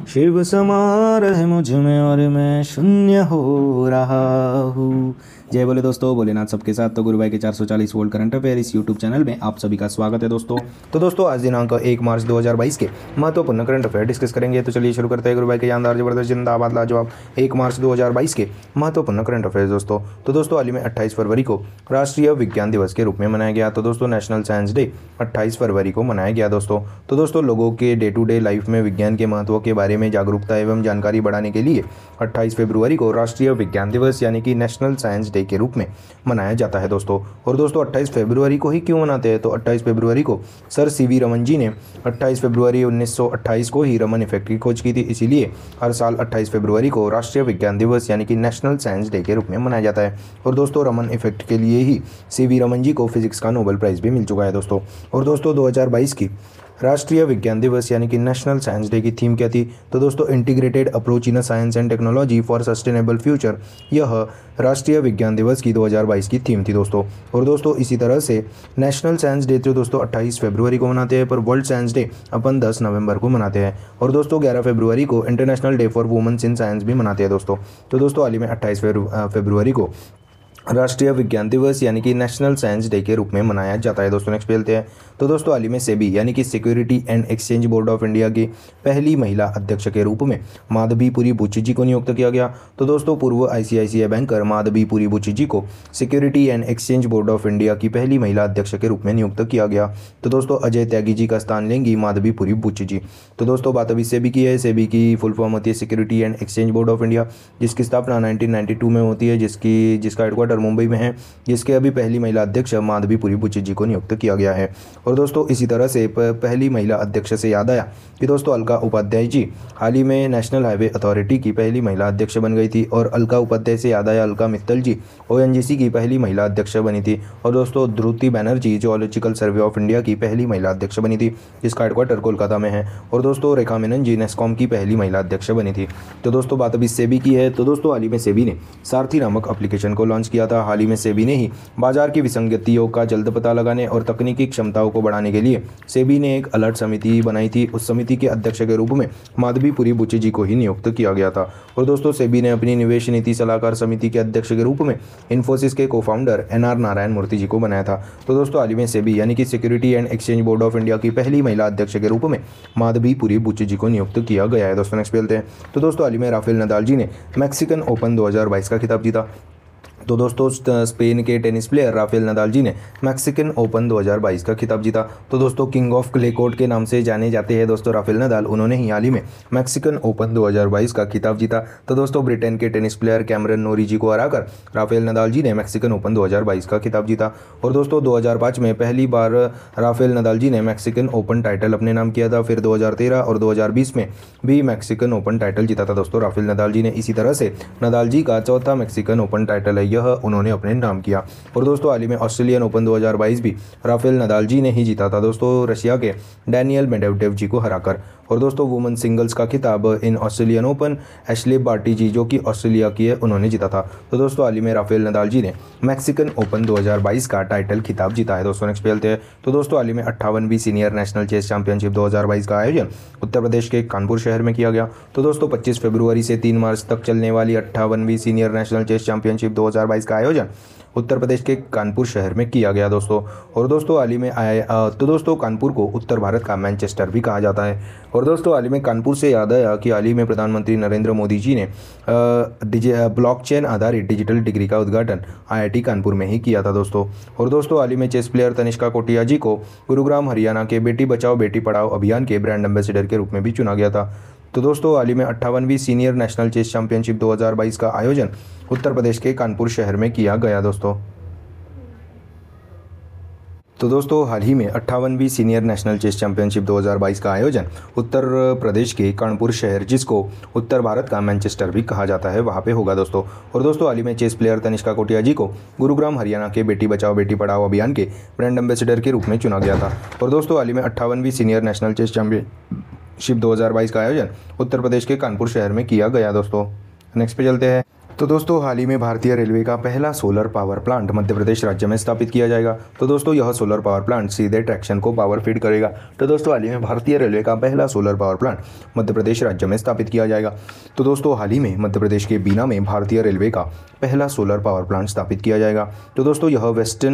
शिव समा रहे मुझ में और मैं शून्य हो रहा हूँ। जय बोले दोस्तों, भोलेनाथ सबके साथ। तो गुरु भाई के 440 वोल्ट करंट अफेयर इस यूट्यूब चैनल में आप सभी का स्वागत है दोस्तों। तो दोस्तों आज दिनांक 1 मार्च 2022 के महत्वपूर्ण करंट अफेयर डिस्कस करेंगे। तो चलिए शुरू करते हैं गुरु भाई के शानदार जबरदस्त जिंदाबाद लाजवाब 1 मार्च 2022 के महत्वपूर्ण करंट अफेयर दोस्तों। तो दोस्तों हाल ही में 28 फरवरी को राष्ट्रीय विज्ञान दिवस के रूप में मनाया गया। तो दोस्तों नेशनल साइंस डे 28 फरवरी को मनाया गया दोस्तों। तो दोस्तों लोगों के डे टू डे लाइफ में विज्ञान के महत्व के बारे में जागरूकता एवं जानकारी बढ़ाने के लिए 28 फरवरी को राष्ट्रीय विज्ञान दिवस यानी कि नेशनल साइंस डे के रूप में मनाया जाता है दोस्तों। और दोस्तों 28 फरवरी को ही क्यों मनाते हैं? तो 28 फरवरी को सर सीवी रमन जी ने 28 फरवरी 1928 को ही रमन इफेक्ट की खोज की थी, इसीलिए हर साल 28 फरवरी को राष्ट्रीय विज्ञान दिवस यानी कि नेशनल साइंस डे के रूप में मनाया जाता है। और दोस्तों रमन इफेक्ट के लिए ही सीवी रमन जी को फिजिक्स का नोबेल प्राइज़ भी मिल चुका है दोस्तों। और दोस्तों 2022 की राष्ट्रीय विज्ञान दिवस यानी कि नेशनल साइंस डे की थीम क्या थी? तो दोस्तों integrated approach in science and technology for sustainable future, यह राष्ट्रीय विज्ञान दिवस की 2022 की थीम थी दोस्तों। और दोस्तों इसी तरह से नेशनल साइंस डे तो दोस्तों 28 फरवरी को मनाते हैं, पर वर्ल्ड साइंस डे अपन 10 नवंबर को मनाते हैं। और दोस्तों 11 फरवरी को international day for womens in science भी मनाते हैं दोस्तों। तो दोस्तों हाल ही में 28 फरवरी को राष्ट्रीय विज्ञान दिवस यानी कि नेशनल साइंस डे के रूप में मनाया जाता है दोस्तों। नेक्स्ट पे चलते हैं। तो दोस्तों हाल ही में सेबी यानी कि security and exchange board of India की पहली महिला अध्यक्ष के रूप में माधवीपुरी बुच्ची जी को नियुक्त किया गया। तो दोस्तों पूर्व आईसीआईसीआई बैंकर माधवीपुरी बुच्ची जी को security and exchange board of India की पहली महिला अध्यक्ष के रूप में नियुक्त किया गया। तो दोस्तों अजय त्यागी जी का स्थान लेंगी माधवीपुरी बुच्ची जी। तो दोस्तों बात अभी सेबी की है। सेबी की फुल फॉर्म होती है security and exchange board of India, जिसकी स्थापना 1992 में होती है, जिसका हेडक्वार्टर मुंबई में है, जिसके अभी पहली महिला अध्यक्ष माधवीपुरी बुच्ची जी को नियुक्त किया गया है। और दोस्तों इसी तरह से पहली महिला अध्यक्ष से याद आया कि दोस्तों अलका उपाध्याय जी हाल ही में नेशनल हाईवे अथॉरिटी की पहली महिला अध्यक्ष बन गई थी। और अलका उपाध्याय से याद आया अलका मित्तल जी ओएनजीसी की पहली महिला अध्यक्ष बनी थी। और दोस्तों Dhruti Banerjee geological survey of India की पहली महिला अध्यक्ष बनी थी, जिसका हेडक्वार्टर कोलकाता में है। और दोस्तों रेखा मेनन जी नेस्कॉम की पहली महिला अध्यक्ष बनी थी। तो दोस्तों बात अभी सेबी की है। तो दोस्तों हाल ही में सेबी ने सारथी नामक एप्लीकेशन को लॉन्च किया था। हाल ही में सेबी ने ही बाजार की विसंगतियों का जल्द पता लगाने और तकनीकी क्षमताओं को बढ़ाने के लिए सेबी ने एक अलर्ट समिति बनाई थी। उस समिति के अध्यक्ष के रूप में माधवीपुरी बुच्ची जी को ही नियुक्त किया गया था। और दोस्तों सेबी ने अपनी निवेश नीति सलाहकार समिति के अध्यक्ष के रूप में इन्फोसिस के को-फाउंडर एनआर नारायण मूर्ति जी को बनाया था। तो दोस्तों हाल ही में सेबी यानी कि security and exchange board of India की पहली महिला अध्यक्ष के रूप में माधवीपुरी बुच्ची जी को नियुक्त किया गया है दोस्तों। नेक्स्ट चलते हैं। तो दोस्तों हाल ही में राफेल नदाल जी ने मैक्सिकन ओपन 2022 का खिताब जीता। तो दोस्तों स्पेन के tennis player Rafael Nadal ji ने मैक्सिकन ओपन 2022 का खिताब जीता। तो दोस्तों किंग ऑफ क्ले कोर्ट के नाम से जाने जाते हैं दोस्तों राफेल नदाल। उन्होंने ही हाल ही में मैक्सिकन ओपन 2022 का खिताब जीता। तो दोस्तों ब्रिटेन के tennis player Cameron Norrie ji को हराकर राफेल नदाल जी ने मैक्सिकन ओपन 2022 का खिताब जीता। और दोस्तों 2005 में पहली बार राफेल नदाल जी ने मैक्सिकन ओपन टाइटल अपने नाम किया था। फिर 2013 और 2020 में भी मैक्सिकन ओपन टाइटल जीता था दोस्तों राफेल नदाल जी ने। इसी तरह से नदाल जी का चौथा मैक्सिकन ओपन टाइटल है, यह उन्होंने अपने नाम किया। और दोस्तों हाल ही में ऑस्ट्रेलियन ओपन 2022 भी राफेल नदाल जी ने ही जीता था दोस्तों रशिया के डैनियल मेडवेडेव जी को हराकर। और दोस्तों वुमेन सिंगल्स का खिताब in Australian Open Ashleigh Barty ji जो कि ऑस्ट्रेलिया की है, उन्होंने जीता था। तो दोस्तों हाल ही में राफेल नदाल जी ने मैक्सिकन ओपन 2022 का टाइटल खिताब जीता है दोस्तों। नेक्स्ट चलते हैं। तो दोस्तों हाल ही में 58वीं सीनियर नेशनल चेस चैंपियनशिप 2022 का आयोजन उत्तर प्रदेश के कानपुर शहर में किया गया। तो दोस्तों 25 फरवरी से 3 मार्च तक चलने वाली 58वीं सीनियर नेशनल चेस चैंपियनशिप 2022 का आयोजन उत्तर प्रदेश के कानपुर शहर में किया गया दोस्तों। और दोस्तों हाल ही में तो दोस्तों कानपुर को उत्तर भारत का मैनचेस्टर भी कहा जाता है। और दोस्तों हाल ही में कानपुर से याद आया कि हाल ही में प्रधानमंत्री नरेंद्र मोदी जी ने ब्लॉकचेन आधारित डिजिटल डिग्री का उद्घाटन आईआईटी कानपुर में ही किया था दोस्तों। और दोस्तों हाल ही में चेस प्लेयर तनिष्का कोटिया जी को गुरुग्राम हरियाणा के बेटी बचाओ बेटी पढ़ाओ अभियान के ब्रांड एम्बेसडर के रूप में भी चुना गया था। तो दोस्तों हाल ही में 58वीं सीनियर नेशनल चेस चैंपियनशिप 2022 का आयोजन उत्तर प्रदेश के कानपुर शहर में किया गया दोस्तों। तो दोस्तों हाल ही में 58वीं सीनियर नेशनल चेस चैंपियनशिप 2022 का आयोजन उत्तर प्रदेश के कानपुर शहर, जिसको उत्तर भारत का मैनचेस्टर भी कहा जाता है, वहाँ पे होगा दोस्तों। और दोस्तों हाल ही में चेस प्लेयर तनिष्का कोटिया जी को गुरुग्राम हरियाणा के बेटी बचाओ बेटी पढ़ाओ अभियान के ब्रांड एम्बेसडर के रूप में चुना गया था। और दोस्तों हाल ही में 58वीं सीनियर नेशनल चेस चैंपियनशिप 2022 का आयोजन उत्तर प्रदेश के कानपुर शहर में किया गया दोस्तों। नेक्स्ट पे चलते हैं। तो दोस्तों हाल ही में भारतीय रेलवे का पहला solar power plant Madhya Pradesh राज्य में स्थापित किया जाएगा। तो दोस्तों यह सोलर पावर प्लांट सीधे ट्रैक्शन को पावर फीड करेगा। तो दोस्तों हाल ही में भारतीय रेलवे का पहला solar power plant Madhya Pradesh राज्य में स्थापित किया जाएगा। तो दोस्तों हाल ही में मध्य प्रदेश के बीना में भारतीय रेलवे का पहला सोलर पावर प्लांट स्थापित किया जाएगा। तो दोस्तों यह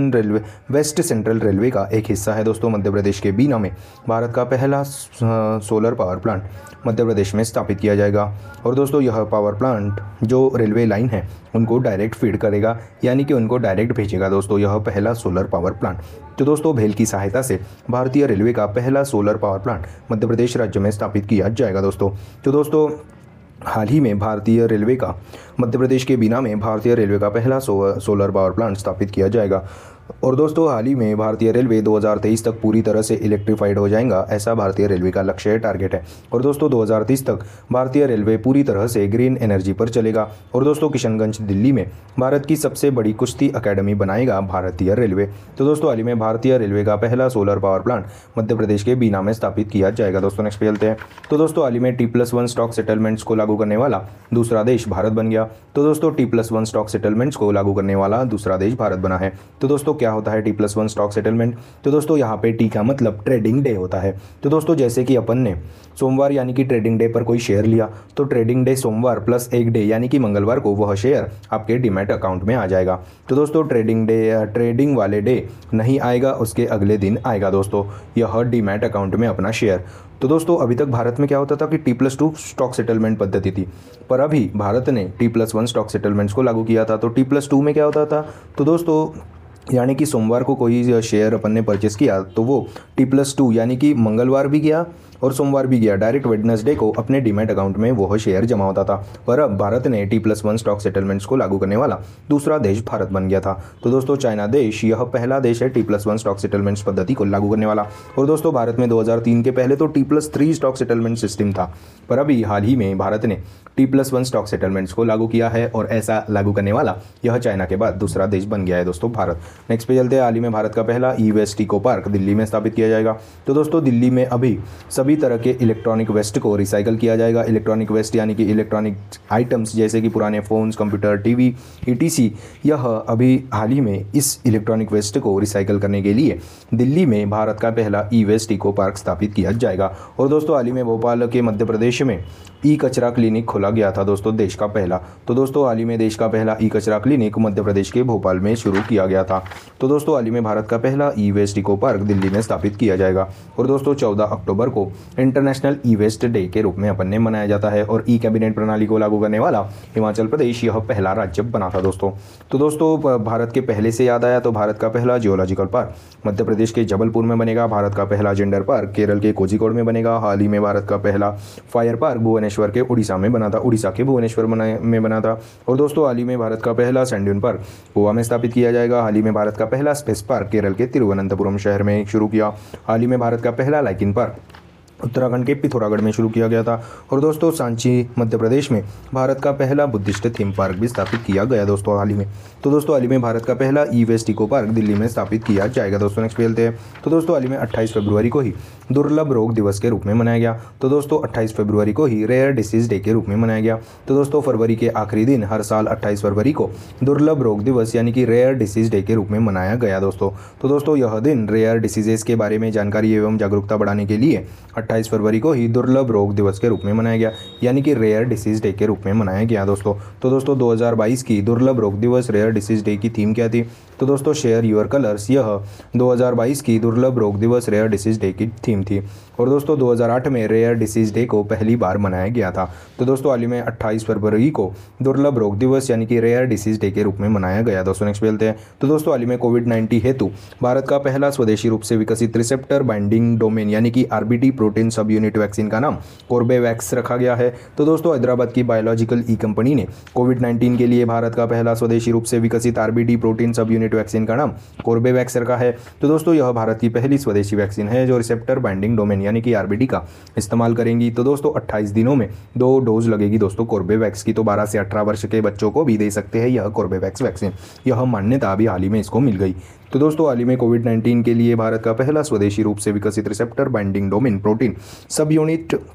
वेस्ट सेंट्रल रेलवे का एक हिस्सा है। दोस्तों मध्य प्रदेश के बीना में भारत का पहला solar power plant Madhya Pradesh में स्थापित किया जाएगा। और दोस्तों यह पावर प्लांट जो रेलवे लाइन है उनको डायरेक्ट फीड करेगा, यानी कि उनको डायरेक्ट भेजेगा। दोस्तों यह पहला सोलर पावर प्लांट तो दोस्तों भेल की सहायता से भारतीय रेलवे का पहला solar power plant Madhya Pradesh राज्य में स्थापित किया जाएगा। दोस्तों हाल ही में भारतीय रेलवे का मध्य प्रदेश के बीना में भारतीय रेलवे का पहला सोलर पावर प्लांट स्थापित किया जाएगा। और दोस्तों हाल ही में भारतीय रेलवे 2023 तक पूरी तरह से इलेक्ट्रीफाइड हो जाएगा, ऐसा भारतीय रेलवे का लक्ष्य है, टारगेट है। और दोस्तों 2030 तक भारतीय रेलवे पूरी तरह से ग्रीन एनर्जी पर चलेगा। और दोस्तों किशनगंज दिल्ली में भारत की सबसे बड़ी कुश्ती अकेडमी बनाएगा भारतीय रेलवे। तो दोस्तों हाल ही में भारतीय रेलवे का पहला solar power plant Madhya Pradesh के बीना में स्थापित किया जाएगा। दोस्तों नेक्स्ट पे चलते हैं। तो दोस्तों हाल ही में T+1 स्टॉक सेटलमेंट्स को लागू करने वाला दूसरा देश भारत बन गया। तो दोस्तों T+1 स्टॉक सेटलमेंट्स को लागू करने वाला दूसरा देश भारत बना है। तो दोस्तों क्या होता है T+1 स्टॉक सेटलमेंट? तो दोस्तों यहाँ पे टी का मतलब ट्रेडिंग डे होता है। तो दोस्तों जैसे कि अपन ने सोमवार यानी कि ट्रेडिंग डे पर कोई शेयर लिया, तो ट्रेडिंग डे सोमवार प्लस एक डे यानी कि मंगलवार को वह शेयर आपके डीमैट अकाउंट में आ जाएगा। तो दोस्तों ट्रेडिंग वाले डे नहीं आएगा, उसके अगले दिन आएगा दोस्तों यह डीमैट अकाउंट में अपना शेयर। तो दोस्तों अभी तक भारत में क्या होता था कि T+2 स्टॉक सेटलमेंट पद्धति थी, पर अभी भारत ने T+1 स्टॉक सेटलमेंट्स को लागू किया था। तो T+2 में क्या होता था? तो दोस्तों यानी कि सोमवार को कोई शेयर अपन ने परचेस किया तो वो T+2 यानी कि मंगलवार भी गया और सोमवार भी गया, डायरेक्ट वेडनेसडे को अपने डीमैट अकाउंट में वो शेयर जमा होता था। पर अब भारत ने T+1 स्टॉक सेटलमेंट्स को लागू करने वाला दूसरा देश भारत बन गया था। तो दोस्तों चाइना देश यह पहला देश है T+1 स्टॉक सेटलमेंट्स पद्धति को लागू करने वाला। और दोस्तों भारत में 2003 के पहले तो T+3 स्टॉक सेटलमेंट सिस्टम था, पर अभी हाल ही में भारत ने T+1 स्टॉक सेटलमेंट्स को लागू किया है और ऐसा लागू करने वाला यह चाइना के बाद दूसरा देश बन गया है दोस्तों भारत। नेक्स्ट पे चलते हैं। हाल ही में भारत का पहला ई-वेस्ट इको पार्क दिल्ली में स्थापित किया जाएगा। तो दोस्तों दिल्ली में अभी सभी तरह के इलेक्ट्रॉनिक वेस्ट को रिसाइकल किया जाएगा। इलेक्ट्रॉनिक वेस्ट यानी कि इलेक्ट्रॉनिक आइटम्स जैसे कि पुराने फ़ोन्स, कंप्यूटर, टीवी, ETC, यह अभी हाल ही में इस इलेक्ट्रॉनिक वेस्ट को रिसाइकल करने के लिए दिल्ली में भारत का पहला ई-वेस्ट इको पार्क स्थापित किया जाएगा। और दोस्तों हाल ही में भोपाल के मध्य प्रदेश में ई कचरा क्लिनिक खोला गया था दोस्तों, देश का पहला। तो दोस्तों हाल ही में देश का पहला ई कचरा क्लिनिक मध्य प्रदेश के भोपाल में शुरू किया गया था। तो दोस्तों हाल ही में भारत का पहला e waste eco park Delhi में स्थापित किया जाएगा। और दोस्तों 14 अक्टूबर को इंटरनेशनल ई वेस्ट डे के रूप में अपन ने मनाया जाता है। और ई कैबिनेट प्रणाली को लागू करने वाला हिमाचल प्रदेश यह पहला राज्य बना था दोस्तों। तो दोस्तों भारत के पहले से याद आया तो भारत का पहला जियोलॉजिकल पार्क मध्य प्रदेश के जबलपुर में बनेगा। भारत का पहला जेंडर पार्क केरल के कोझिकोड में बनेगा। हाल ही में भारत का पहला फायर पार्क भुवनेश्वर के उड़ीसा में बना था, उड़ीसा के भुवनेश्वर में बना था। और दोस्तों हाल ही में भारत का पहला सैंड पार्क गोवा में स्थापित किया जाएगा। हाल ही में भारत का पहला स्पेस पार्क केरल के तिरुवनंतपुरम शहर में शुरू किया। हाल ही में भारत का पहला लाइकिन पार्क उत्तराखंड के पिथौरागढ़ में शुरू किया गया था। और दोस्तों सांची मध्य प्रदेश में भारत का पहला बुद्धिस्ट थीम पार्क भी स्थापित किया गया दोस्तों हाल ही में। तो दोस्तों हाल ही में भारत का पहला e waste eco park Delhi में स्थापित किया जाएगा दोस्तों। नेक्स्ट खेलते हैं। तो दोस्तों हाल ही में 28 फरवरी को ही दुर्लभ रोग दिवस के रूप में मनाया गया। तो दोस्तों 28 फरवरी को ही रेयर डिसीज डे के रूप में मनाया गया। तो दोस्तों फरवरी के आखिरी दिन हर साल 28 फरवरी को दुर्लभ रोग दिवस यानी कि रेयर डिसीज डे के रूप में मनाया गया दोस्तों। तो दोस्तों यह दिन रेयर डिसीजेस के बारे में जानकारी एवं जागरूकता बढ़ाने के लिए 28 फरवरी को ही दुर्लभ रोग दिवस के रूप में मनाया गया, यानी कि रेयर डिसीज डे के रूप में मनाया गया दोस्तों। तो दोस्तों 2022 की दुर्लभ रोग दिवस रेयर डिसीज डे की थीम क्या थी? तो दोस्तों शेयर योर कलर्स यह 2022 की दुर्लभ रोग दिवस रेयर डिसीज डे की थीम थी। और दोस्तों 2008 में रेयर डिसीज डे को पहली बार मनाया गया था। तो दोस्तों हाल ही में 28 फरवरी को दुर्लभ रोग दिवस यानी कि रेयर डिसीज डे के रूप में मनाया गया दोस्तों। नेक्स्ट बोलते हैं। तो दोस्तों हाल ही में कोविड-19 हेतु भारत का पहला स्वदेशी रूप से विकसित रिसेप्टर बाइंडिंग डोमेन यानी कि RBD protein subunit vaccine का नाम कोर्बेवैक्स रखा गया है। तो दोस्तों हैदराबाद की बायोलॉजिकल ई कंपनी ने कोविड-19 के लिए भारत का पहला स्वदेशी रूप से विकसित RBD protein subunit vaccine का नाम कोर्बेवैक्स रखा है। तो दोस्तों यह भारत की पहली स्वदेशी वैक्सीन है जो रिसेप्टर बाइंडिंग डोमेन यानी कि RBD का इस्तेमाल करेंगी। तो दोस्तों 28 दिनों में 2 डोज लगेगी दोस्तों कोर्बेवैक्स की। तो 12 से 18 वर्ष के बच्चों को भी दे सकते हैं यह कोर्बेवैक्स वैक्सीन। यह मान्यता अभी हाल ही में इसको मिल गई। तो दोस्तों हाल ही में कोविड-19 के लिए भारत का पहला स्वदेशी रूप से विकसित receptor binding domain protein subunit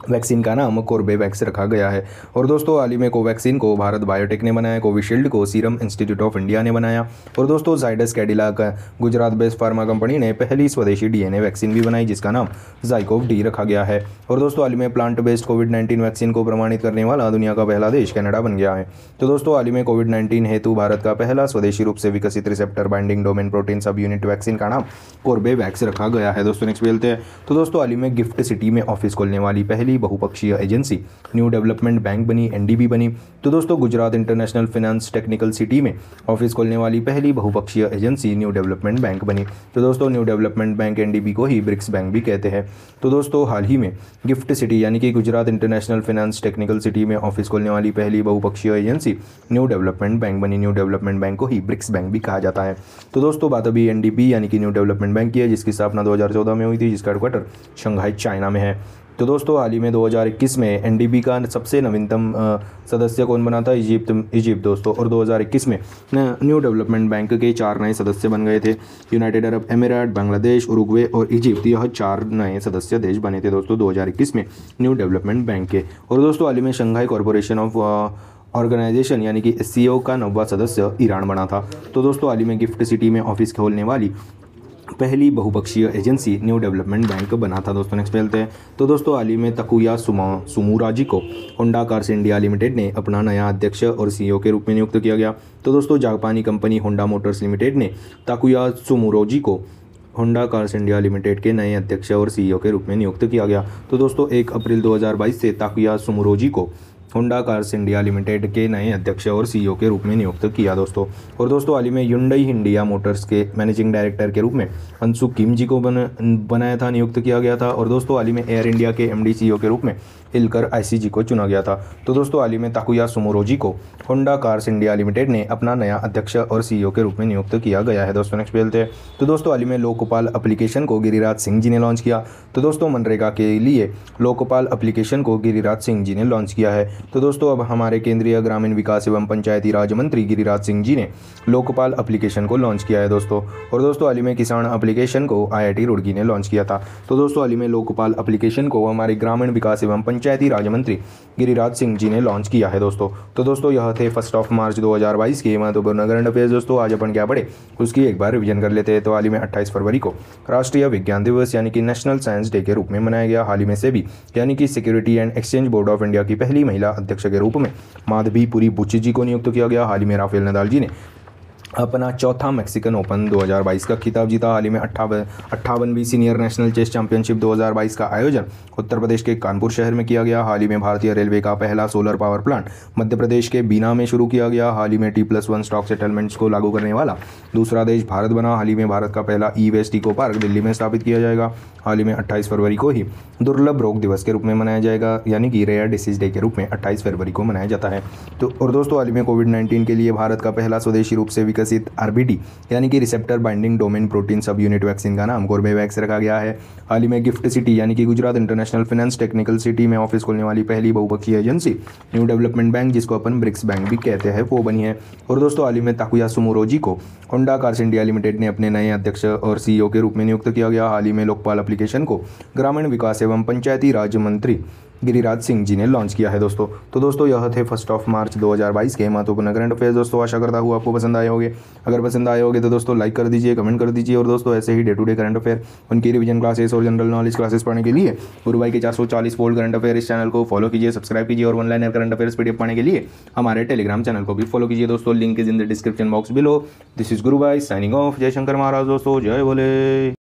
vaccine का नाम कोर्बेवैक्स रखा गया है। और दोस्तों हाल ही में कोवैक्सीन को भारत बायोटेक ने बनाया, कोविशील्ड को सीरम इंस्टीट्यूट ऑफ इंडिया ने बनाया, और दोस्तों जाइडस कैडिला का गुजरात बेस्ड फार्मा कंपनी ने पहली स्वदेशी डीएनए वैक्सीन भी बनाई जिसका नाम जाइकोव डी रखा गया है। और दोस्तों हाल ही में प्लांट बेस्ड कोविड-19 वैक्सीन को प्रमाणित करने वाला दुनिया का पहला देश कनाडा बन गया है। तो दोस्तों हाल ही में कोविड-19 हेतु भारत का पहला स्वदेशी रूप से विकसित receptor binding domain protein subunit vaccine का नाम कोर्बेवैक्स रखा गया है। दोस्तों नेक्स्ट बोलते हैं। तो दोस्तों हाल ही में गिफ्ट सिटी में ऑफिस खोलने वाली पहली बहुपक्षीय एजेंसी न्यू डेवलपमेंट बैंक बनी, एनडीबी बनी। तो दोस्तों Gujarat international finance technical city में ऑफिस खोलने वाली पहली बहुपक्षीय एजेंसी न्यू डेवलपमेंट बैंक बनी। तो दोस्तों न्यू डेवलपमेंट बैंक एनडीबी को ही ब्रिक्स बैंक भी कहते हैं। तो दोस्तों हाल ही में गिफ्ट सिटी यानी कि Gujarat international finance technical city में ऑफिस खोलने वाली पहली बहुपक्षीय एजेंसी न्यू डेवलपमेंट बैंक बनी। न्यू डेवलपमेंट बैंक को ही ब्रिक्स बैंक भी कहा जाता है। तो दोस्तों बात अभी एनडीबी यानी कि न्यू डेवलपमेंट बैंक की है जिसकी स्थापना 2014 में हुई थी, जिसका हेडक्वार्टर शंघाई चाइना में है। तो दोस्तों हाल ही में 2021 में एनडीबी का सबसे नवीनतम सदस्य कौन बना था? इजिप्ट दोस्तों। और 2021 में न्यू डेवलपमेंट बैंक के 4 नए सदस्य बन गए थे। United Arab Emirate, Bangladesh, Uruguay और इजिप्ट, यह 4 नए सदस्य देश बने थे दोस्तों 2021 में न्यू डेवलपमेंट बैंक के। और दोस्तों हाल ही में शंघाई कॉरपोरेशन ऑफ ऑर्गेनाइजेशन यानी कि एससीओ का 9वां सदस्य ईरान बना था। तो दोस्तों हाल ही में गिफ्ट सिटी में ऑफिस खोलने वाली पहली बहुपक्षीय एजेंसी न्यू डेवलपमेंट बैंक बना था। दोस्तों नेक्स्ट चलते हैं। तो दोस्तों हाल ही में ताकुया सुमुराजी को होंडा कार्स इंडिया लिमिटेड ने अपना नया अध्यक्ष और सीईओ के रूप में नियुक्त किया गया। तो दोस्तों जापानी कंपनी होंडा मोटर्स लिमिटेड ने ताकुया सुमुरोजी को होंडा कार्स इंडिया लिमिटेड के नए अध्यक्ष और सीईओ के रूप में नियुक्त किया गया। तो दोस्तों 1 अप्रैल 2022 से ताकुया सुमुरोजी को होंडा कार्स इंडिया लिमिटेड के नए अध्यक्ष और सीईओ के रूप में नियुक्त किया दोस्तों। और दोस्तों हाल ही में Hyundai इंडिया मोटर्स के मैनेजिंग डायरेक्टर के रूप में अंशु किम जी को नियुक्त किया गया था। और दोस्तों हाल ही में एयर इंडिया के एमडी सीईओ के रूप में इलकर आईसीजी को चुना गया था। तो दोस्तों हाल ही में ताकुया सुमोरोजी को होंडा कार्स इंडिया लिमिटेड ने अपना नया अध्यक्ष और सीईओ के रूप में नियुक्त किया गया है। दोस्तों नेक्स्ट चलते हैं। तो दोस्तों हाल ही में लोकपाल एप्लीकेशन को गिरिराज सिंह जी ने लॉन्च किया। तो दोस्तों मनरेगा के लिए लोकपाल एप्लीकेशन को गिरिराज सिंह जी ने लॉन्च किया है। तो दोस्तों अब हमारे केंद्रीय ग्रामीण विकास एवं पंचायती राज मंत्री गिरिराज सिंह जी ने लोकपाल एप्लीकेशन को लॉन्च किया है दोस्तों। और दोस्तों हाल ही में किसान एप्लीकेशन को आईआईटी रुड़की ने लॉन्च किया था। तो दोस्तों हाल ही में लोकपाल एप्लीकेशन को हमारे ग्रामीण विकास एवं पंचायती राज मंत्री गिरिराज सिंह जी ने लॉन्च किया है दोस्तों। तो दोस्तों यह थे 1 मार्च 2022 के महत्वपूर्ण करंट अफेयर्स दोस्तों। आज अपन क्या पढ़े उसकी एक बार रिवीजन कर लेते हैं। तो हाल ही में 28 फरवरी को राष्ट्रीय विज्ञान दिवस यानी कि नेशनल साइंस डे के रूप में मनाया गया। हाल ही में सेबी यानी कि security and exchange board of India की पहली महिला अध्यक्ष के रूप में माधवीपुरी बुच्ची जी को नियुक्त किया गया। हाल ही में राफेल नदाल जी ने अपना चौथा मैक्सिकन ओपन 2022 का खिताब जीता। हाल ही में 58वीं सीनियर नेशनल चेस चैंपियनशिप 2022 का आयोजन उत्तर प्रदेश के कानपुर शहर में किया गया। हाल ही में भारतीय रेलवे का पहला solar power plant Madhya Pradesh के बीना में शुरू किया गया। हाल ही में T+1 स्टॉक सेटलमेंट्स को लागू करने वाला दूसरा देश भारत बना। हाल ही में भारत का पहला ई-वेस्ट इको पार्क दिल्ली में स्थापित किया जाएगा। हाल ही में 28 फरवरी को ही दुर्लभ रोग दिवस के रूप में मनाया जाएगा यानी कि रेयर डिसीज डे के रूप में 28 फरवरी को मनाया जाता है। तो और दोस्तों हाल ही में कोविड-19 के लिए भारत का पहला स्वदेशी रूप से विकसित आरबीडी यानी कि receptor binding domain protein subunit vaccine का नाम कोर्बेवैक्स रखा गया है। हाल ही में गिफ्ट सिटी यानी कि Gujarat international finance technical city में ऑफिस खोलने वाली पहली बहुपक्षीय एजेंसी न्यू डेवलपमेंट बैंक जिसको अपन ब्रिक्स बैंक भी कहते हैं वो बनी है। और दोस्तों हाल ही में ताकुया सुमोरोजी को होंडा कार्स इंडिया लिमिटेड ने अपने नए अध्यक्ष और सीईओ के रूप में नियुक्त किया गया। हाल ही में लोकपाल एप्लीकेशन को ग्रामीण विकास एवं पंचायती राज मंत्री गिरिराज सिंह जी ने लॉन्च किया है दोस्तों। तो दोस्तों यह थे 1 मार्च 2022 के महत्वपूर्ण करंट अफेयर्स दोस्तों। आशा करता हूँ आपको पसंद आए होंगे। अगर पसंद आए होंगे तो दोस्तों लाइक कर दीजिए, कमेंट कर दीजिए। और दोस्तों ऐसे ही day to day current affair, उनकी रिवीजन क्लासेस और जनरल नॉलेज क्लासेस पढ़ने के लिए गुरु भाई के 440 वोल्ट करंट अफेयर इस चैनल को फॉलो कीजिए, सब्सक्राइब कीजिए। और ऑनलाइन करंट अफेयर्स पीडीएफ पाने के लिए हमारे टेलीग्राम चैनल को भी फॉलो कीजिए दोस्तों। Link is in the description box below. This is Guru Bhai signing off. जय शंकर महाराज दोस्तों, जय भोले।